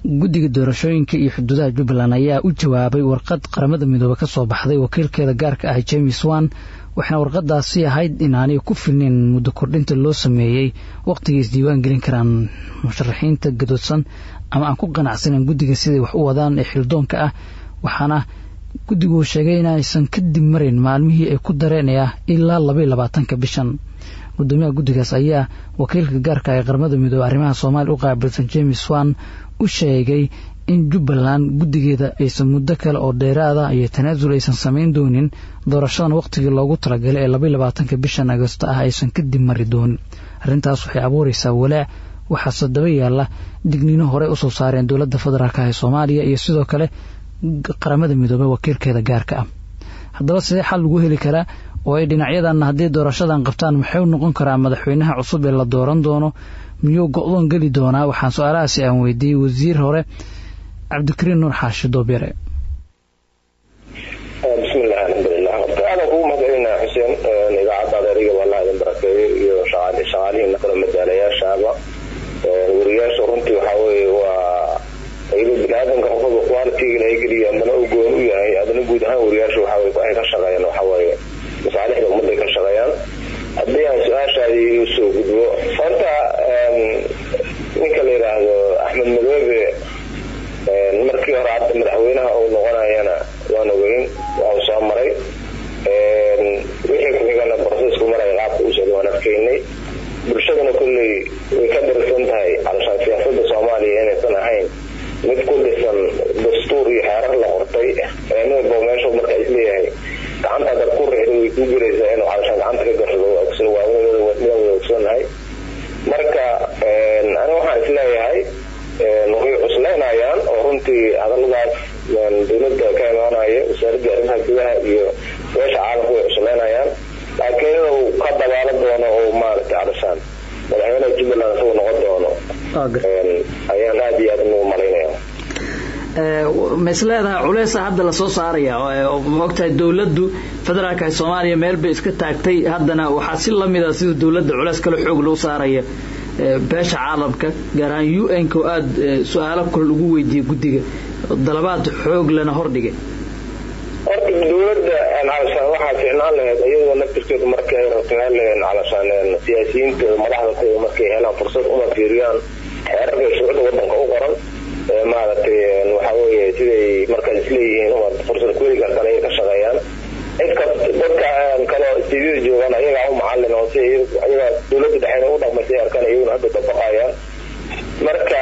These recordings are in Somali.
guddiga doorashooyinka iyo xuduudaha Jubbaland ayaa u jawaabay warqad qaramada midoobay ka soo baxday wakiilkeeda gaarka ah James Wan waxaana warqadaasi ahayd inaanay ku filneen muddo kordhinta loo sameeyay waqtiga isdiiwaan gelin karaan musharaxiinta gadoodsan ama aan ku qanacsanin guddiga sidii wax u wadaan ee xildoonka ah waxaana guddigu sheegay inaysan ka dib marin maalmihii ay ku dareenayaan ilaa 22 bishan gudoomiyaha guddigaas ayaa wakiilka gaarka ah ee qaramada midoobay arrimaha Soomaaliya u qaabilsan James Wan u sheegay in Jubbaland guddigeeda aysan muddo kale oo dheeraad ah iyo tanaasul aysan sameyn doonin doorashada waqtigii loogu talagalay ee 22 bishan Agoosto ah aysan ka dib mari doonin arrintaas waxay abuuraysaa walaac waxa sadaba yaala digniino hore u soo saareen dawladda federaalka ee Soomaaliya iyo sidoo kale qaramada midoobay wakiilkeeda gaarka ah haddaba sidee xal lagu heli karaa oo ay dhinacyadan haddii doorashadan qabtaan maxay noqon karaa madaxweynaha cusub ee la dooran doono miyuu go'doon gali doonaa waxaan su'aalahaasi aan weydiiyay wasiir hore Cabdikariin Nuur Xaashi Doobire bismillaah alxamdulillaah ana ku mahadcelina xuseen idaacada ariga wallahi idin barakeeyo iyo shaqaalihiin kala madaalayaashaaba wariyaasha runtii waxa weeye waa ayuu bini'aadamka qofka quality-ga ay geliya mana u goon u yahay adna guud ahaan wariyaasha waxa weeye ay ka shaqeeyaan waxa weeye mas'aalaha ummadda ka shaqeeyaan haddii aan su'aashaadii u soo gudbo horta ninka la yiraahdo Axmed Madoobe markii hore hadda madaxweynaha uu noqonayana waan ogeyn waa soo maray wixii ku xigana process-ku maray qaabka uu soo wanaagsanay bulshadana kulli way ka darsan tahay alshaan siyaasadda Soomaaliya inaysan ahayn mid ku dhisan dastuur iyo xeerar la qortay inuu meesha marka isleeyahay gacanta dad ku reeray ku jiraysaa inuu alshaan gacanta ka gashado aksoo waaweyn marka ana waxaan isleeyahay way cuslaynayaan oo runtii hadaladaas dawladda ka imaanaya wasaaradda arrimaha gudaha iyo meesha caalamka way cuslaynayaan laakiin uu ka dabaalo doono oo maaragtay alshaan madaxweynaha Jubbaland soo noqon doono ayaan aad iyo aad u malaynayaa مثلها عليسة هذا الصوص عريا وقت الدولة فدرك الصومالية ميربي إسكتاكتي هذانا وحاسين لهم إذا سيد الدولة عليس كل حقوق لو صارية باش عالمك جران UN كواد سؤالك كل جوي دي جدي ضربات حقوق لنا هردية الدولة علشان واحد فينا له أيوة نبتكر مركز رتنا له علشان السياسيين ملاحظة مركز هنا فرصة فيريان حرب الشغل وضع أوقرا maaragtay waxa weeye sidii marka isleeyihiin oo fursad ku heli kartaan ay ka shaqeeyaan inta dadka kale sidii joogan ayaga oo macallin oo si ayaga dawladda dhaxayna u dhaqmay arkaan ayuu hadda dabaqayaan marka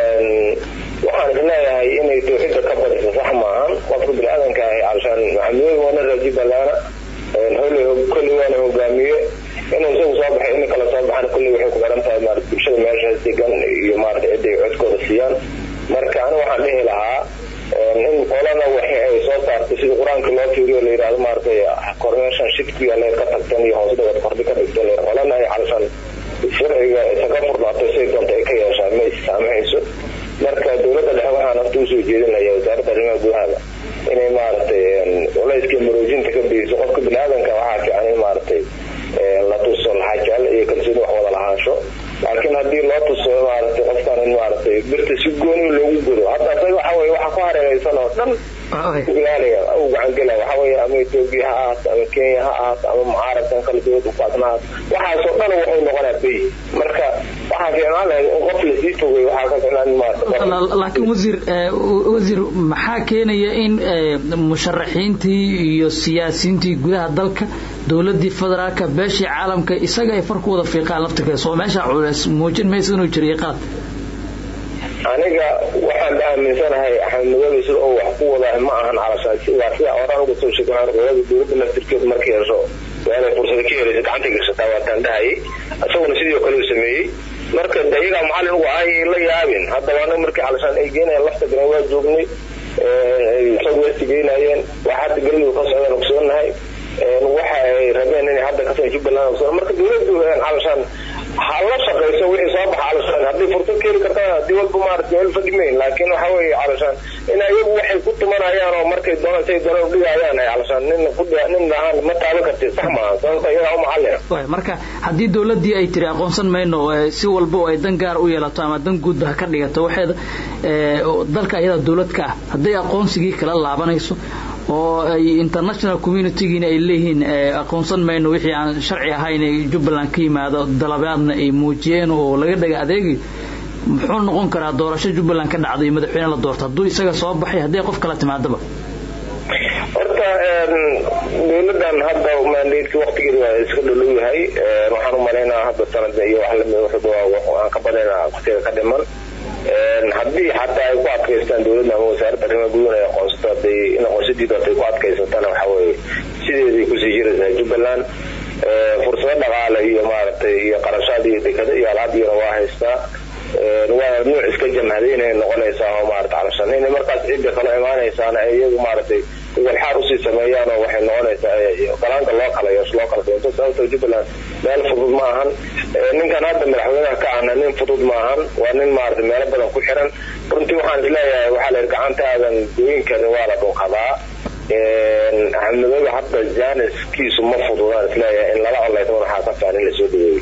waxaan isleeyahay inay tooxida ka bariso sax maahan qofka bini'aadanka ah alshaan maxamuud wana raji balana kulli wana hogaamiye inuu soo baxay in kala soo baxan kulli waxay ku garan tahay maaragtay bulshada meesha degan iyo maaragtay ciday codkooda siiyaan marka ana waxaan dhihi lahaa in qolana waxay ay soo saartay sida quraanka loo fiiriyo la yiraahdo maaragtay coordination shift iyo la ka tagtan iyo hoos dhawad kordhi ka dhigtay qolana ay alshaan sharciga isaga furnaatay si doonta ay ka yeeshaan ma saameyso marka dawladda dhexe waxaan aftu soo jeedinayaa wasaaradda arrimaha gudaha inay maaragtay culayska maroojinta ka bixiso qofka bini'aadanka waxaa fiican maaragtay la tuso lahaajal iyo kalsooni wax wada lahaansho laakiin haddii loo tuso maaragtay qofkan in maaragtay birta si gooni loogu gudo hadda asaga waxa weeye waxa ku hareeraysan oo dhan ilaaliga uu gacan gala waxa weeye ama Itoobiya ha ahaato ama Kenya ha ahaato ama mucaaradkan kala duwan u qaadnaa waxaasoo dhan waxay noqonaa bay marka waxaa fiican in qof la sii fogay waxaa ka fiican maaragtay laakiin wasiir maxaa keenaya in musharaxiintii iyo siyaasiyiintii gudaha dalka dawladda federaalka beeshii caalamka isaga ay farkooda fiiqaan laftirka soo meesha culays muujin mayso inuu jiriyo qaad aniga waxaan aaminsanahay Axmed Madoobe sida oo wax ku wada ma ahan alshaan sida oran ugu soo sheegay dawladda laftirkeeda markii ay soo waxay fursad ka helayso gacanta gashataa waa tandahay asaguna sidoo kale uu sameeyay marka dayaga macallin ugu ay la yaabin hadda waa markii alshaan ay geenay lafta garan waa joognay soo westigeynayeen waxa galmudug ka socdaan ogsoonahay waxa ay rabeen in hadda ka soo Jubbaland marka dawladdu alshaan hala shaqeyso wixii soo baxa calashaan haddii fursad keeni kartaa haddii walba maaragtay meel fadhimayn laakiin waxa weeye calashaan in ayagu waxay ku tumanayaan oo markay doonaan say doonaan u dhigayaan ay calashaan nin lahaan ma taaban kartid sax maaha sababta iyagaa u macallina marka haddii dawladdii ay tiri aqoonsan mayno si walba oo ay dan gaar u yeelato ama dan guudba ka dhigato waxay dalka iyada dawladka ah hadday aqoonsigii kala laabanayso oo ay international community-giina ay leeyihiin aqoonsan mayno wixii aan sharci ahayn ee Jubbaland ka yimaado dalabaadna ay muujiyeen oo laga dhaga adeegi muxuu noqon karaa doorasho Jubbaland ka dhacday madaxweyne la doorto hadduu isaga soo baxay haddii qof kala timaadaba horta dawladdan hadda mandateki waqtigeedu waa iska dhalow yahay waxaan u malaynaa hadda sanad iyo wax lamid waxaan ka badanaynaa waqtiga ka dhiman haddii xataa ay ku adkaystaan dawladda ama wasaaradda arrimaha gudaha ay aqoonsato hadday in aqoonsadiidu hadday ku adkaysatana waxa weeye sideeday kusii jiraysaa Jubbaland fursado dhaqaale iyo maaragtay iyo qarashaad iyo dekada iyo alaabiyana waa haystaa waa nuuc iska jamhadaynay noqonaysaa oo maaragtay calashan inay markaas cidda kala imaanaysaana ay iyagu maaragtay walxaar usii sameeyaan oo waxay noqonaysaa galaanka loo kala yeesho loo kala doonto sababtoo Jubbaland meel fudud ma ahan ninkan hadda madaxweynaha ka ahna nin fudud ma ahan waa nin maaragtay meelo badan ku xiran runtii waxaan isleeyahay waxaa la yidhi gacantaadan gooyinkani waa la dhunqadaa axmedoobe hadda jaaniskiisu ma fududaan isleeyahay in lala oleyto waxaa ka fiican in lasoo dhaweeyo